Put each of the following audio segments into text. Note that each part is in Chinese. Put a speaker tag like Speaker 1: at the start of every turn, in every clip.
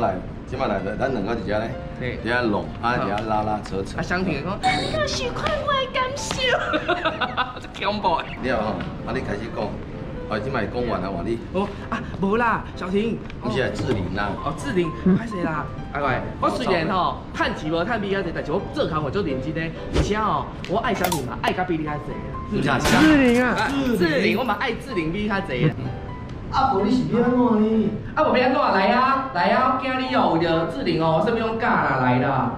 Speaker 1: 来，即摆来的，咱两个伫遮咧，伫遐弄，啊，伫遐拉拉扯扯。
Speaker 2: 啊，香婷讲，哎呀，是快我的感受，这恐怖。
Speaker 1: 了吼，啊，你开始讲，哦，即摆讲完啊，话你。
Speaker 2: 哦啊，无啦，小婷，
Speaker 1: 你是志玲啦。
Speaker 2: 哦，志玲，歹势啦，阿乖，我虽然吼趁钱无趁米较济，但是我做工我做认真的，而且吼，我爱小婷嘛，爱甲比你较济啦。
Speaker 3: 志玲啊，
Speaker 2: 志玲，我嘛爱志玲比较济。
Speaker 3: 啊，无你是要安怎呢？
Speaker 2: 啊，无要安怎来啊？来啊！我今日哦，为着志玲哦，身边用假啦来啦。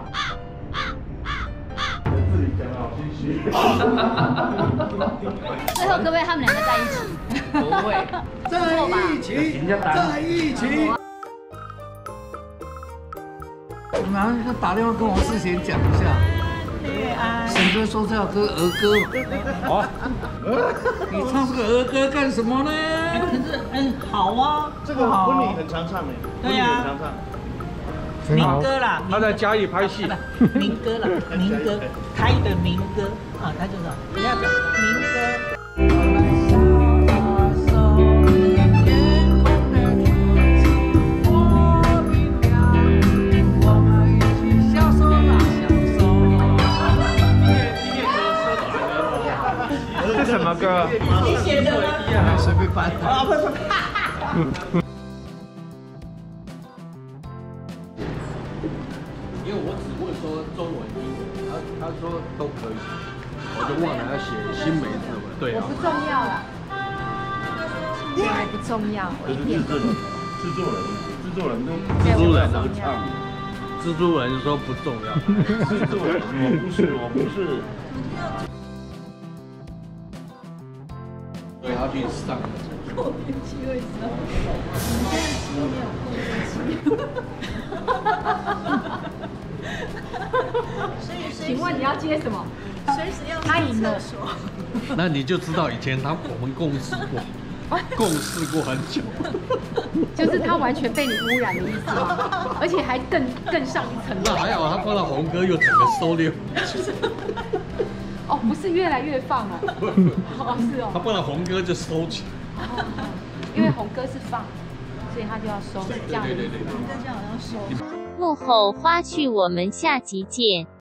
Speaker 3: 志玲讲好心虚。
Speaker 4: 最后可不可以他们两个在一起？
Speaker 2: 不会，
Speaker 3: 在一起，在一起。你们要打电话跟我事先讲一下。沈哥说这首歌儿歌嘛。好。你唱这个儿歌干什么呢？
Speaker 5: 可是好啊，
Speaker 6: 这个婚礼很常唱诶，
Speaker 5: 对呀，
Speaker 6: 很常唱。
Speaker 5: 民歌啦，
Speaker 3: 他在嘉义拍戏。
Speaker 5: 民歌啦，民歌，台语的民歌啊，他就是不要讲民歌。
Speaker 3: 这什么歌？
Speaker 5: 你写的吗？
Speaker 3: 随便翻。
Speaker 5: 啊，不是。
Speaker 7: 因为我只问说中文、英文，他说都可以，我就忘了要写新梅子文。对啊。
Speaker 8: 不重要啦，这还不重要，我一点都不。
Speaker 6: 制作人都
Speaker 7: 唱，蜘蛛人说不重要。
Speaker 6: 制作人，我不是。
Speaker 7: 所以他去上。
Speaker 8: 过年期会上，你现在期没有过年期。请问你要接什么？随时要他赢了。
Speaker 7: 那你就知道以前我们共事过很久。
Speaker 8: 就是他完全被你污染的意思吗？而且还更上一层楼。
Speaker 7: 那还好，他放到红歌又整个收敛。
Speaker 8: 哦，不是越来越放哦。哦，是哦。
Speaker 7: 他放到红歌就收起。
Speaker 8: 哦，因为红歌是放，所以他就要收，这样的意思。红歌就好像收。
Speaker 4: 幕后花絮，我们下集见。